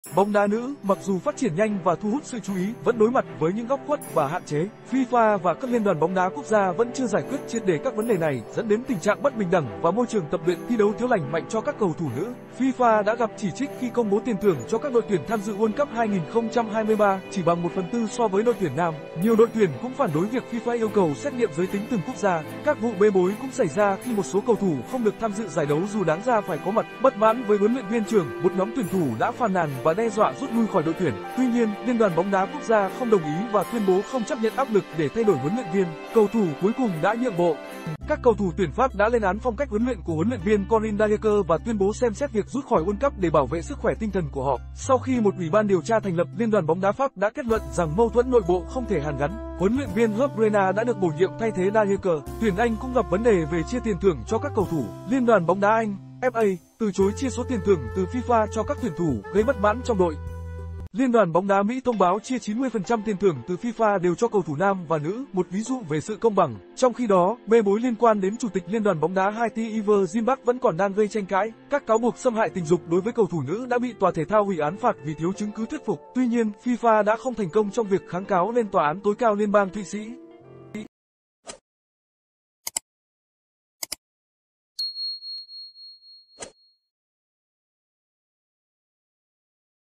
Bóng đá nữ, mặc dù phát triển nhanh và thu hút sự chú ý, vẫn đối mặt với những góc khuất và hạn chế. FIFA và các liên đoàn bóng đá quốc gia vẫn chưa giải quyết triệt để các vấn đề này, dẫn đến tình trạng bất bình đẳng và môi trường tập luyện thi đấu thiếu lành mạnh cho các cầu thủ nữ. FIFA đã gặp chỉ trích khi công bố tiền thưởng cho các đội tuyển tham dự World Cup 2023 chỉ bằng 1/4 so với đội tuyển nam. Nhiều đội tuyển cũng phản đối việc FIFA yêu cầu xét nghiệm giới tính từng quốc gia. Các vụ bê bối cũng xảy ra khi một số cầu thủ không được tham dự giải đấu dù đáng ra phải có mặt. Bất mãn với huấn luyện viên trưởng, một nhóm tuyển thủ đã phàn nàn và đe dọa rút lui khỏi đội tuyển. Tuy nhiên, Liên đoàn bóng đá quốc gia không đồng ý và tuyên bố không chấp nhận áp lực để thay đổi huấn luyện viên. Cầu thủ cuối cùng đã nhượng bộ. Các cầu thủ tuyển Pháp đã lên án phong cách huấn luyện của huấn luyện viên Corinne Diacre và tuyên bố xem xét việc rút khỏi World Cup để bảo vệ sức khỏe tinh thần của họ. Sau khi một ủy ban điều tra thành lập, Liên đoàn bóng đá Pháp đã kết luận rằng mâu thuẫn nội bộ không thể hàn gắn. Huấn luyện viên Hervé Renard đã được bổ nhiệm thay thế Diacre. Tuyển Anh cũng gặp vấn đề về chia tiền thưởng cho các cầu thủ. Liên đoàn bóng đá Anh, FA, từ chối chia số tiền thưởng từ FIFA cho các tuyển thủ, gây bất mãn trong đội. Liên đoàn bóng đá Mỹ thông báo chia 90% tiền thưởng từ FIFA đều cho cầu thủ nam và nữ, một ví dụ về sự công bằng. Trong khi đó, bê bối liên quan đến chủ tịch Liên đoàn bóng đá Haiti Yves Zimbach vẫn còn đang gây tranh cãi. Các cáo buộc xâm hại tình dục đối với cầu thủ nữ đã bị tòa thể thao hủy án phạt vì thiếu chứng cứ thuyết phục. Tuy nhiên, FIFA đã không thành công trong việc kháng cáo lên tòa án tối cao liên bang Thụy Sĩ.